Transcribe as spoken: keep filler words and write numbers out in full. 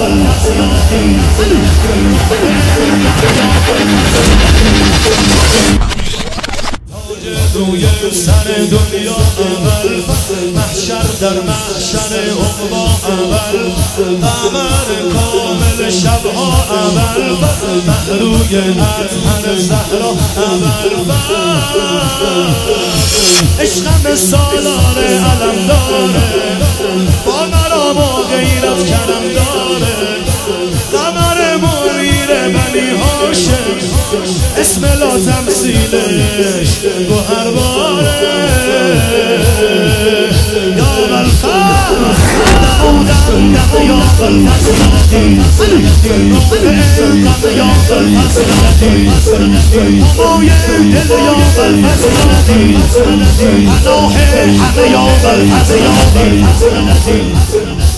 روی سر دنیا اول محشر در محشر عقبا اول قمر کامل شبها اول روی اطهر زهرا اول عشقم سالار علم داره با مرام و غیرت کرم داره قمر منیر بنی هاشم اسم لا تمثیلش گوهر باره یا بالفضل دمودم دم یا بالفضل یا بالفضل همای دل یا بالفضل پناه همه یا بالفضل